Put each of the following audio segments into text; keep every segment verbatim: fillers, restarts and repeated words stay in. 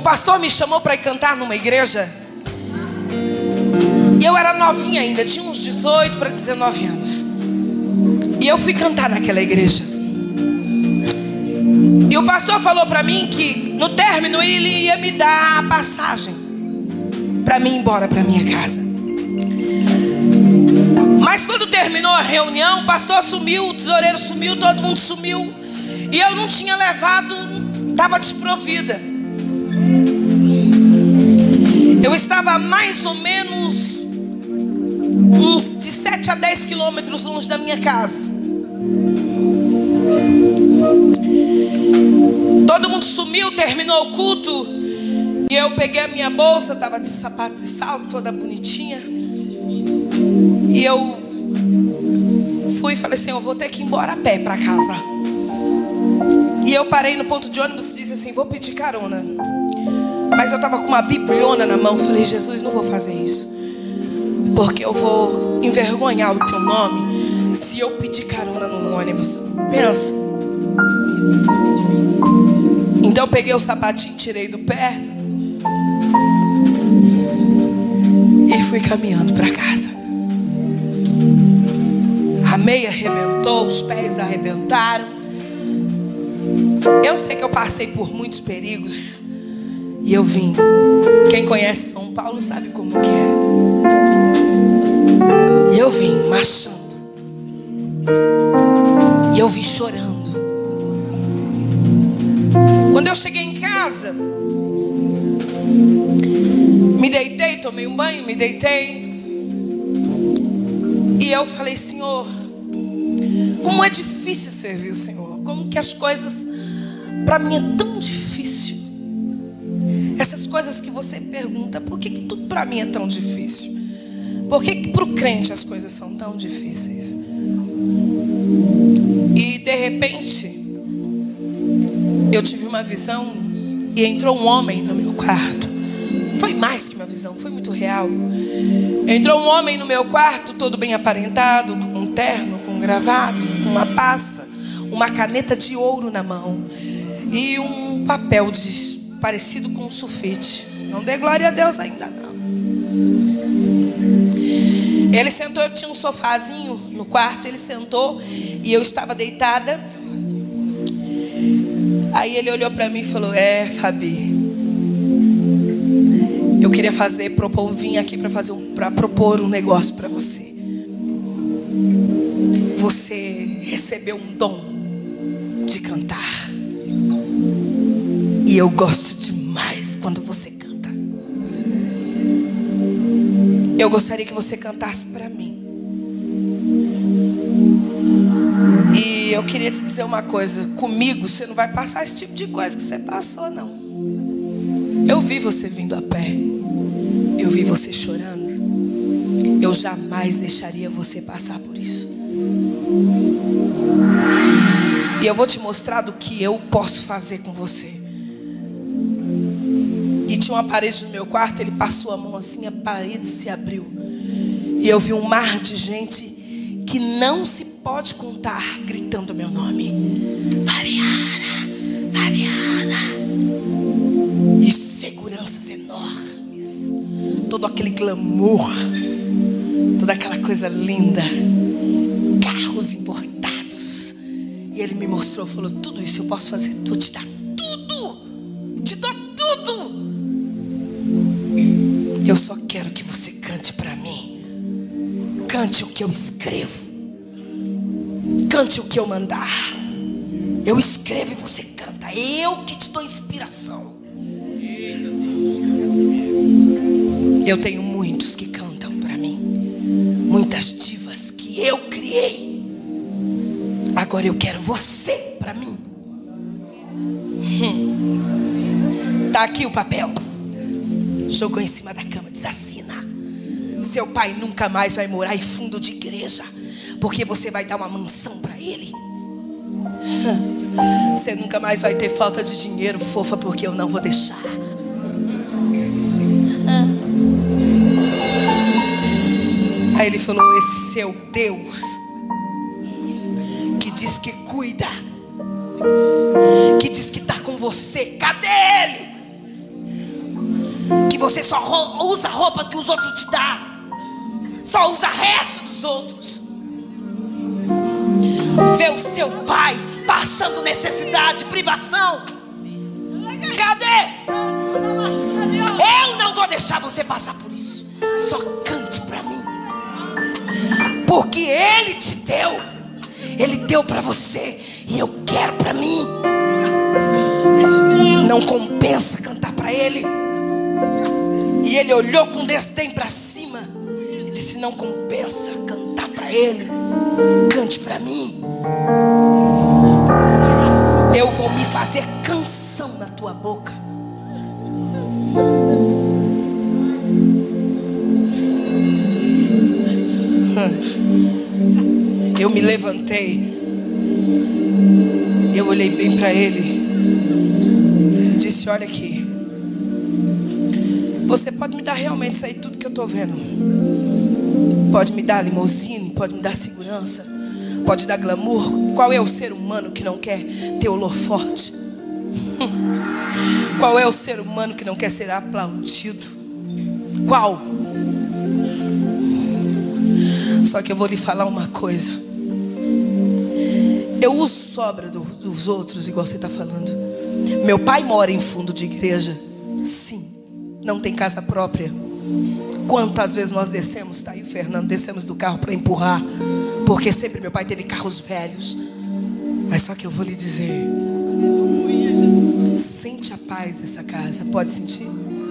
pastor me chamou para ir cantar numa igreja. E eu era novinha ainda, tinha uns dezoito para dezenove anos. E eu fui cantar naquela igreja. E o pastor falou para mim que no término ele ia me dar a passagem para mim ir embora para minha casa. Mas quando terminou a reunião, o pastor sumiu, o tesoureiro sumiu, todo mundo sumiu. E eu não tinha levado, estava desprovida. Eu estava a mais ou menos uns de sete a dez quilômetros longe da minha casa. Todo mundo sumiu, terminou o culto. E eu peguei a minha bolsa, estava de sapato e salto, toda bonitinha. E eu fui e falei assim, eu vou ter que ir embora a pé para casa. E eu parei no ponto de ônibus e disse assim, vou pedir carona. Mas eu estava com uma bibliona na mão. Falei, Jesus, não vou fazer isso, porque eu vou envergonhar o teu nome se eu pedir carona no ônibus. Pensa. Então eu peguei o sapatinho, tirei do pé e fui caminhando para casa. A meia arrebentou, os pés arrebentaram. Eu sei que eu passei por muitos perigos. E eu vim. Quem conhece São Paulo sabe como que é. E eu vim marchando. E eu vim chorando. Quando eu cheguei em casa, me deitei, tomei um banho, me deitei. E eu falei, Senhor, como é difícil servir o Senhor. Como que as coisas para mim é tão difícil. Essas coisas que você pergunta, por que, que tudo para mim é tão difícil? Por que, que para o crente as coisas são tão difíceis? E de repente eu tive uma visão e entrou um homem no meu quarto. Foi mais que uma visão, foi muito real. Entrou um homem no meu quarto, todo bem aparentado, com um terno, com um gravado, com uma pasta, uma caneta de ouro na mão e um papel de, parecido com um sulfite. Não dê glória a Deus ainda não. Ele sentou, eu tinha um sofazinho no quarto, ele sentou e eu estava deitada. Aí ele olhou para mim e falou, é, Fabi, eu queria fazer, propor, vim aqui para fazer um, para propor um negócio para você. Você recebeu um dom de cantar. E eu gosto demais quando você canta. Eu gostaria que você cantasse para mim. E eu queria te dizer uma coisa. Comigo você não vai passar esse tipo de coisa que você passou, não. Eu vi você vindo a pé. Eu vi você chorando. Eu jamais deixaria você passar por isso. E eu vou te mostrar do que eu posso fazer com você. E tinha uma parede no meu quarto. Ele passou a mão assim, a parede se abriu. E eu vi um mar de gente que não se pode contar, gritando meu nome. Fabiana, Fabiana. E seguranças enormes. Todo aquele glamour. Toda aquela coisa linda. Carros importados. E ele me mostrou, falou, tudo isso eu posso fazer. Vou te dar tudo. Te dou tudo. Eu só quero que você cante para mim. Cante o que eu escrevo. Cante o que eu mandar. Eu escrevo e você canta. Eu que te dou inspiração. Eu tenho muitos que cantam para mim. Muitas divas que eu criei. Agora eu quero você para mim. Hum. Tá aqui o papel. Jogou em cima da cama, diz, assina. Seu pai nunca mais vai morar em fundo de igreja, porque você vai dar uma mansão para ele. Você nunca mais vai ter falta de dinheiro, fofa, porque eu não vou deixar. Aí ele falou, esse seu Deus que diz que cuida, que diz que está com você, cadê ele? que você só usa a roupa que os outros te dão, só usa o resto dos outros. Vê o seu pai passando necessidade, privação. Cadê? Eu não vou deixar você passar por isso. Só cante para mim, porque Ele te deu. Ele deu para você e eu quero para mim. Não compensa cantar para Ele. E ele olhou com desdém para cima e disse: não compensa cantar para Ele. Cante para mim. Eu vou me fazer canção na tua boca. Eu me levantei, eu olhei bem para ele, disse: olha aqui, você pode me dar realmente isso aí tudo que eu estou vendo, pode me dar limousine, pode me dar segurança, pode dar glamour. Qual é o ser humano que não quer ter olor forte? Qual é o ser humano que não quer ser aplaudido? Qual? Só que eu vou lhe falar uma coisa. Eu uso sobra do, dos outros, igual você está falando. Meu pai mora em fundo de igreja. Sim, não tem casa própria. Quantas vezes nós descemos, tá aí o Fernando, descemos do carro para empurrar, porque sempre meu pai teve carros velhos. Mas só que eu vou lhe dizer, sente a paz dessa casa. Pode sentir?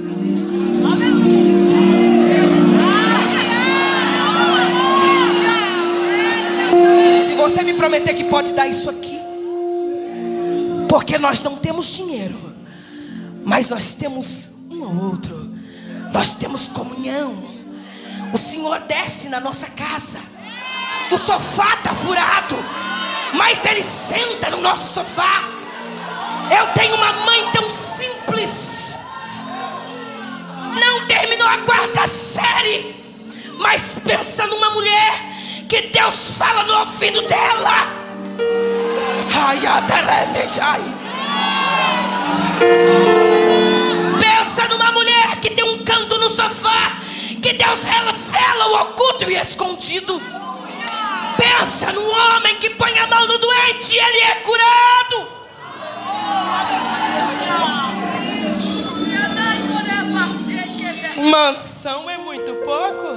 Se você me prometer que pode dar isso aqui, porque nós não temos dinheiro, mas nós temos um ao outro, nós temos comunhão. O Senhor desce na nossa casa. O sofá está furado, mas Ele senta no nosso sofá. Eu tenho uma mãe tão simples, não terminou a quarta série, mas pensa numa mulher que Deus fala no ouvido dela. Pensa numa mulher que tem um canto no sofá, que Deus revela o oculto e escondido. Pensa num homem que põe a mão no doente e ele é curado. Mansão é muito pouco.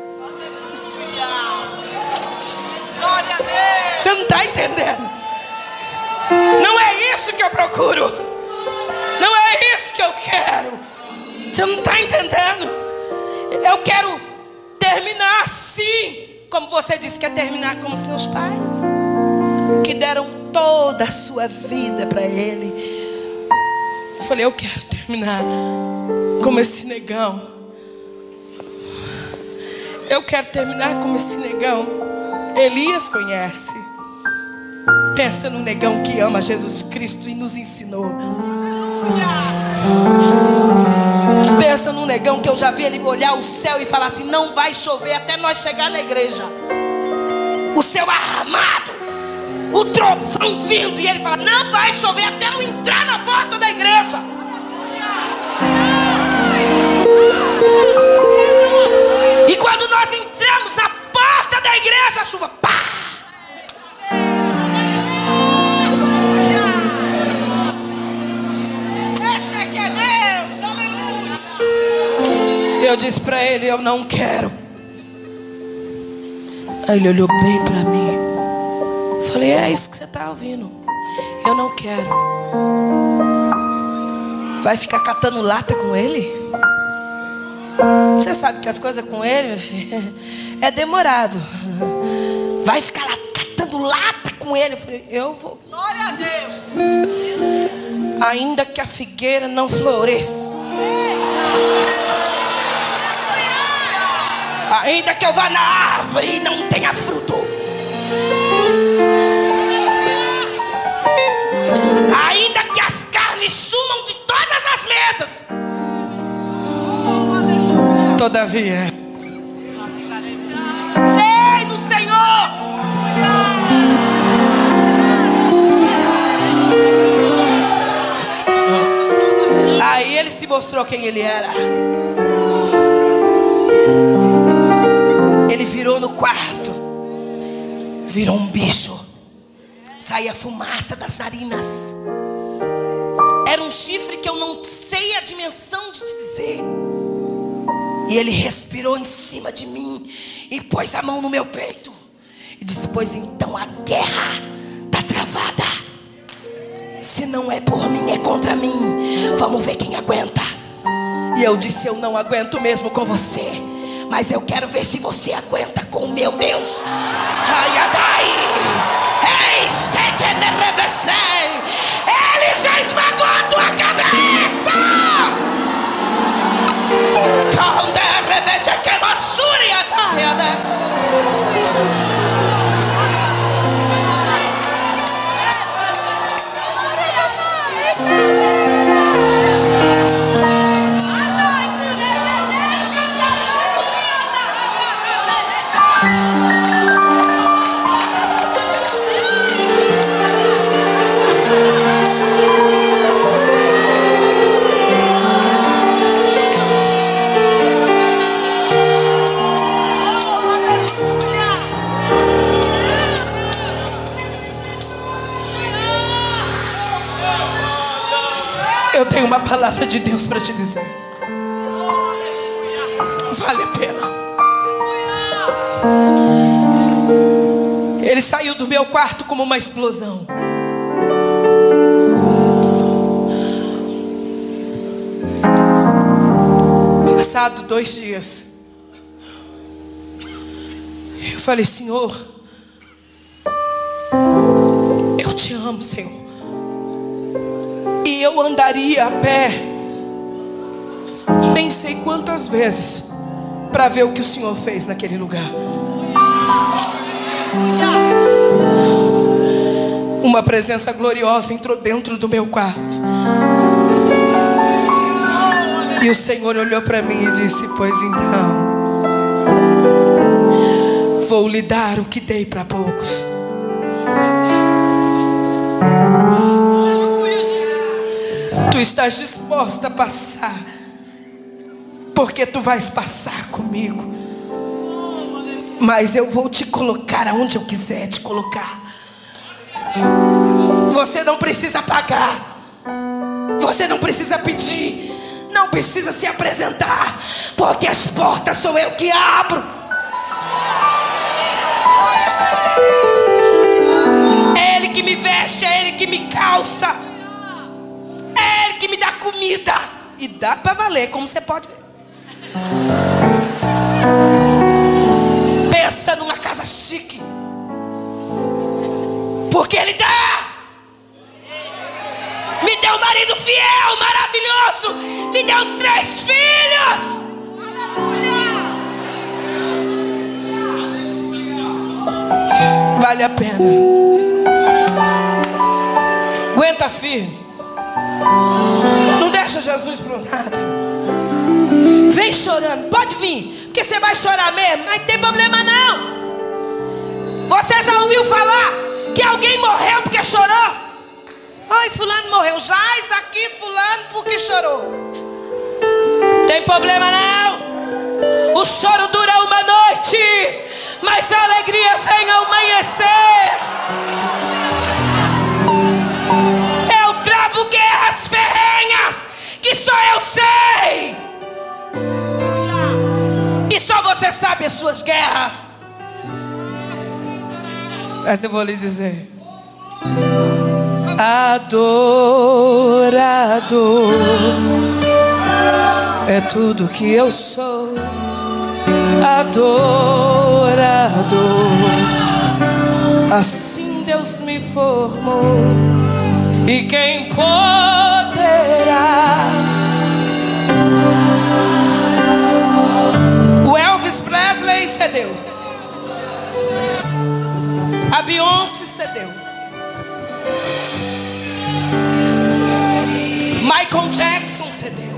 Você não está entendendo? Não é isso que eu procuro. Não é isso que eu quero. Você não está entendendo? Eu quero terminar assim, como você disse que quer terminar com seus pais, que deram toda a sua vida para Ele. Eu falei: eu quero terminar como esse negão. Eu quero terminar como esse negão. Elias conhece. Pensa no negão que ama Jesus Cristo e nos ensinou. Pensa no negão que eu já vi ele olhar o céu e falar assim: não vai chover até nós chegar na igreja. O céu armado, o trovão vindo, e ele fala: não vai chover até eu entrar na porta da igreja. E quando nós entramos na porta da igreja, a chuva, pá! Esse é que é Deus, aleluia! Eu disse para ele: eu não quero. Aí ele olhou bem para mim. Falei: é isso que você está ouvindo. Eu não quero. Vai ficar catando lata com ele? Você sabe que as coisas com ele, meu filho, é demorado. Vai ficar lá catando lata com ele? Eu falei: eu vou. Glória a Deus. Ainda que a figueira não floresça, ainda que eu vá na árvore e não tenha fruto, ainda que as carnes sumam de todas as mesas, todavia, ei do Senhor. Aí ele se mostrou quem ele era. Ele virou no quarto, virou um bicho. Saía fumaça das narinas. Era um chifre que eu não sei a dimensão de dizer. E ele respirou em cima de mim e pôs a mão no meu peito e disse: pois então a guerra está travada. Se não é por mim, é contra mim. Vamos ver quem aguenta. E eu disse: eu não aguento mesmo com você, mas eu quero ver se você aguenta com o meu Deus. Ele já esmagou a tua cabeça. Eu tenho uma palavra de Deus para te dizer. Vale a pena. Ele saiu do meu quarto como uma explosão. Passado dois dias, eu falei: Senhor, eu te amo, Senhor. E eu andaria a pé nem sei quantas vezes para ver o que o Senhor fez naquele lugar. Uma presença gloriosa entrou dentro do meu quarto. E o Senhor olhou para mim e disse: pois então, vou lhe dar o que dei para poucos. Tu estás disposta a passar, porque tu vais passar comigo. Mas eu vou te colocar aonde eu quiser te colocar. Você não precisa pagar, você não precisa pedir, não precisa se apresentar, porque as portas sou eu que abro. É Ele que me veste, é Ele que me calça, é Ele que me dá comida. E dá para valer, como você pode ver. Pensa numa casa chique, porque Ele dá. Me deu um marido fiel, maravilhoso. Me deu três filhos. Vale a pena. Aguenta firme. Não deixa Jesus por nada. Vem chorando, pode vir, porque você vai chorar mesmo, mas não tem problema não. Você já ouviu falar que alguém morreu porque chorou? Oi, fulano morreu. Jaz aqui, fulano, porque chorou. Tem problema não. O choro dura uma noite, mas a alegria vem ao amanhecer. Eu travo guerras ferrenhas que só eu sei, e só você sabe as suas guerras. Mas eu vou lhe dizer: adorador é tudo que eu sou. Adorador, assim Deus me formou. E quem poderá? O Elvis Presley cedeu, a Beyoncé cedeu, Michael Jackson cedeu.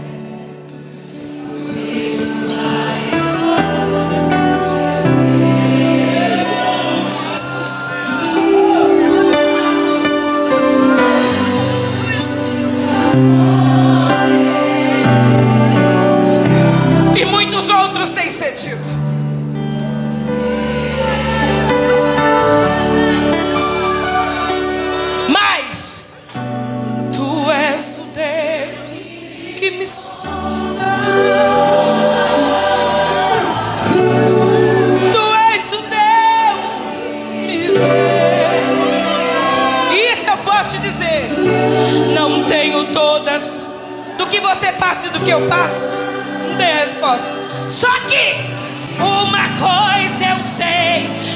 outros têm cedido. Mas tu és o Deus que me sonda. Tu és o Deus que me vê. Isso eu posso te dizer. Não tenho todas do que você passa e do que eu passo. Não tem resposta. Só que uma coisa eu sei: